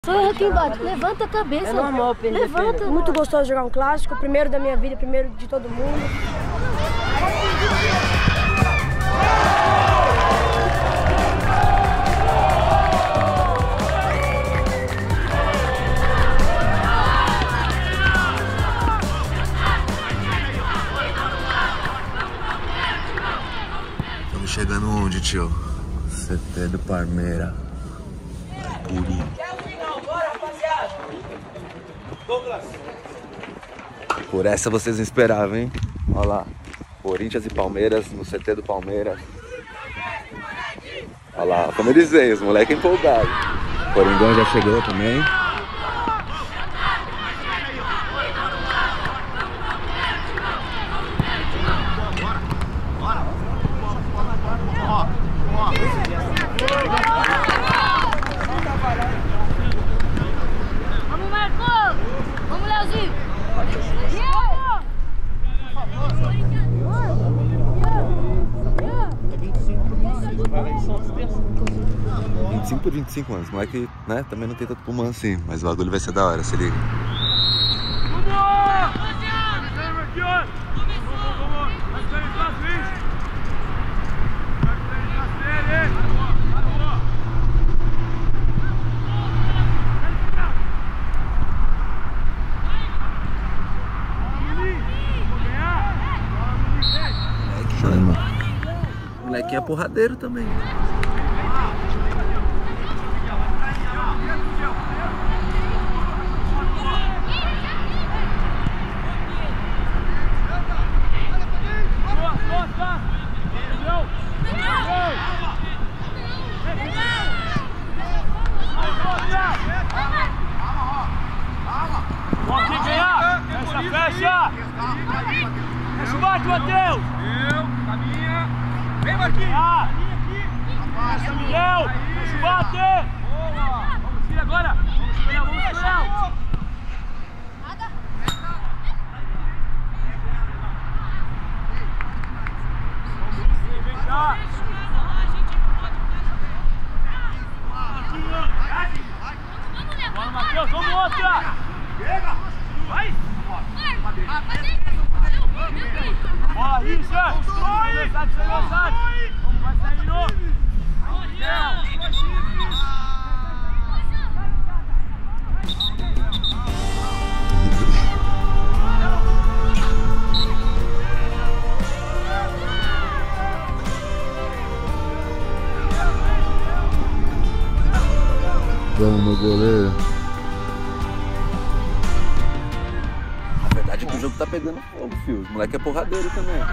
Só aqui embaixo, levanta a cabeça. É normal perder. Levanta. Muito gostoso jogar um clássico, primeiro da minha vida, primeiro de todo mundo. Estamos chegando onde, tio? CT do Palmeiras. Purinho. Por essa vocês não esperavam, hein? Olha lá. Corinthians e Palmeiras no CT do Palmeiras. Olha lá, como eu disse, os moleques empolgados. Coringão já chegou também. Vamos, Marco! Vamos, Leozinho! 25 por 25 anos, moleque, né? Também não tem tanto pulmão assim, mas o bagulho vai ser da hora, se liga. Molequinho é porradeiro também. Fecha! Fecha o bate, Matheus! Caminha! Vem, Marquinhos! Fecha, Miguel! Fecha o bate! Boa! Vamos, tira agora! Vamos esperar, vamos esperar! Vem cá! Bora, Matheus! Vamos, outra! Vai! Bola, Richard! Velocidade, velocidade! Vamos, vai saindo! Vamos, meu goleiro. A verdade é que o jogo tá pegando fogo, filho. O moleque é porradeiro também.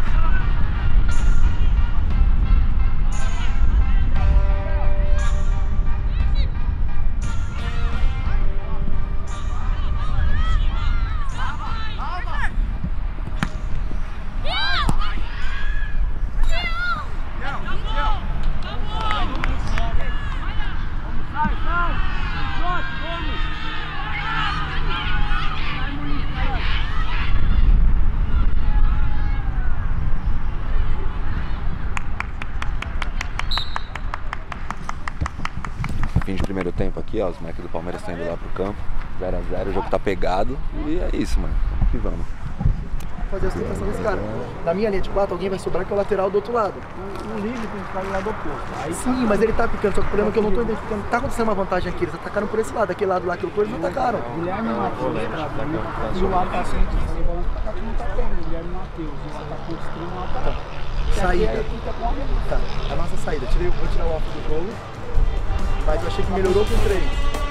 Fim de primeiro tempo aqui, ó, os moleques do Palmeiras estão indo lá pro campo, 0 a 0, o jogo tá pegado e é isso, mano, vamos que vamos. Fazer a ostentação desse cara. Na minha linha de 4, alguém vai sobrar que é o lateral do outro lado. O livre tem que ficar do lado oposto. Aí Sim, mas ele tá picando, só que o problema é que eu não tô identificando. Tá acontecendo uma vantagem aqui, eles atacaram por esse lado, aquele lado lá que eles não atacaram. Guilherme Matheus e o atacante sem bola pra cá que não tá tendo. Guilherme Matheus, esse atacante extremo não tá. Saída. Tá, a nossa saída. Vou tirar o alvo do gol. Mas eu achei que melhorou com 3.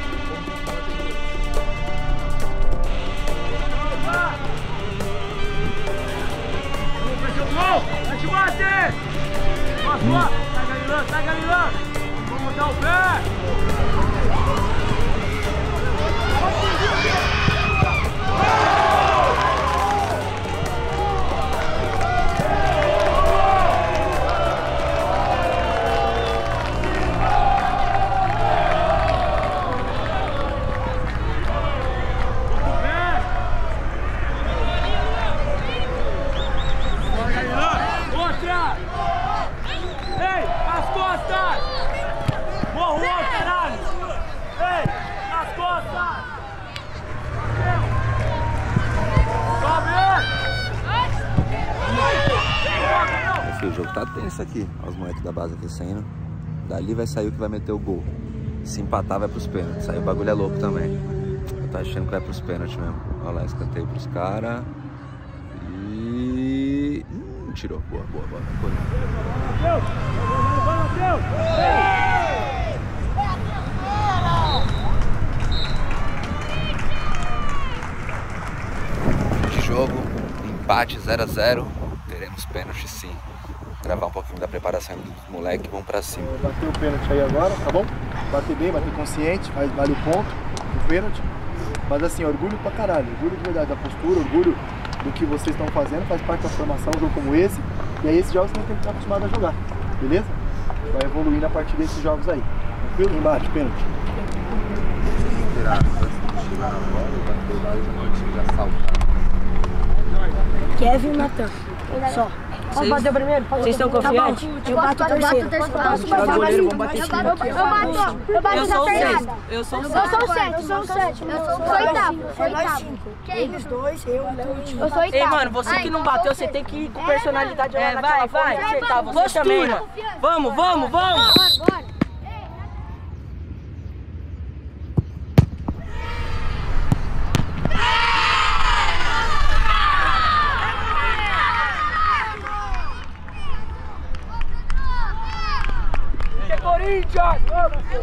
Vai te bater! Passou! Sai, Galilã! Vamos botar o pé! Ei, as costas! Boa, jogo tá tenso aqui. Olha os moleques da base aquecendo. Dali vai sair o que vai meter o gol. Se empatar, vai pros pênaltis. Aí o bagulho é louco também. Eu tô achando que vai pros pênaltis mesmo. Olha lá, escanteio pros caras. E... tirou. Boa. De jogo, empate 0 a 0. Teremos pênalti sim. Gravar um pouquinho da preparação dos moleques, vamos pra cima. Bateu o pênalti aí agora, tá bom? Bater bem, bater consciente, vale o ponto, o pênalti. Mas assim, orgulho pra caralho, orgulho de verdade da postura, orgulho do que vocês estão fazendo, faz parte da formação, um jogo como esse. E aí esses jogos você tem que estar acostumado a jogar, beleza? Vai evoluindo a partir desses jogos aí. Tranquilo? Embaixo, pênalti. Kevin e Natan. Só. Posso bater o primeiro? Vocês estão confiantes? Eu bato o terceiro. Tirar o goleiro, vamos bater cinco. Eu bato Eu sou o na sexto. pegada. Eu sou o Eu sexto. sou o sétimo. Eu sou oitavo. Eles dois, eu e o time. Eu sou Ei, oitavo. mano, você que não bateu, você tem que ir com personalidade. É, Vai. Acertar você também, mano. Vamos. Bora. Corinthians! Vamos, pô!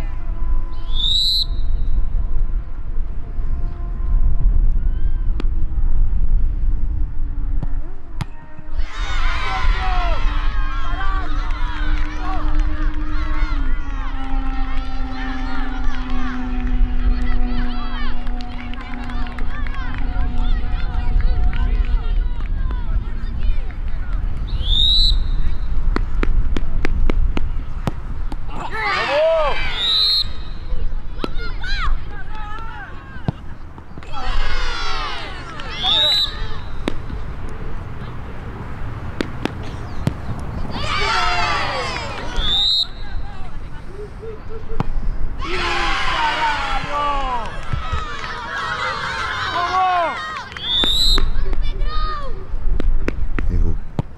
Errou.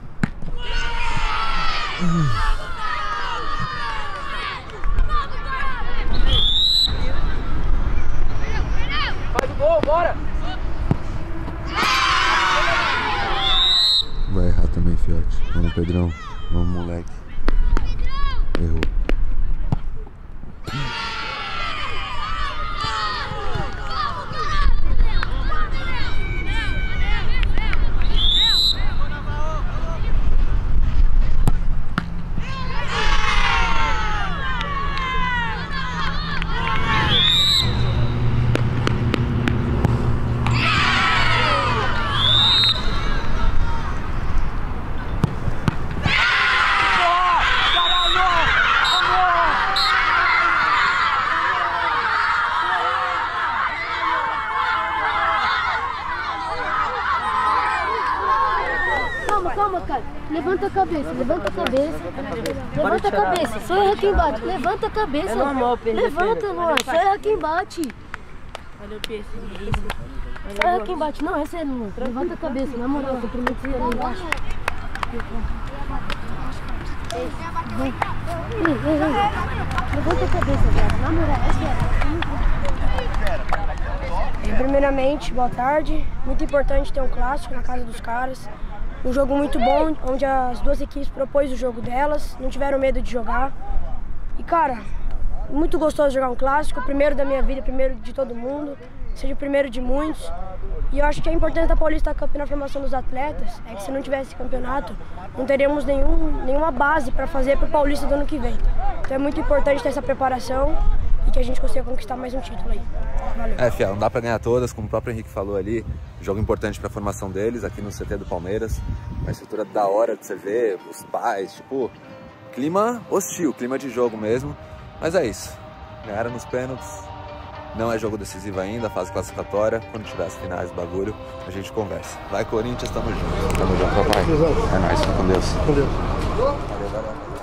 Faz o gol, bora! Vai errar também, fiote. Vamos, Pedrão. Vamos, moleque. Errou. Calma, cara. Levanta a cabeça. Levanta a cabeça. Só erra quem bate. Levanta a cabeça. É normal perder. Levanta, Luan. Só erra quem bate. Olha o peixe. Só erra quem bate. Não, é sério, Luan. Levanta a cabeça. Na moral, eu prometo que você lá embaixo. Levanta a cabeça, velho. Na moral, é sério. Primeiramente, boa tarde. Muito importante ter um clássico na casa dos caras. Um jogo muito bom, onde as duas equipes propôs o jogo delas, não tiveram medo de jogar. E cara, muito gostoso jogar um clássico, primeiro da minha vida, primeiro de todo mundo, seja o primeiro de muitos. E eu acho que a importância da Paulista Cup na formação dos atletas é que se não tivesse campeonato, não teríamos nenhuma base para fazer para o Paulista do ano que vem. Então é muito importante ter essa preparação e que a gente consiga conquistar mais um título aí. Valeu. É, fiel, não dá pra ganhar todas, como o próprio Henrique falou ali, jogo importante pra formação deles aqui no CT do Palmeiras, uma estrutura da hora de você ver, os pais, tipo, clima hostil, clima de jogo mesmo, mas é isso, ganharam nos pênaltis, não é jogo decisivo ainda, fase classificatória, quando tiver as finais do bagulho, a gente conversa. Vai Corinthians, tamo junto, papai, é nóis, fica com Deus. Com Deus. Valeu.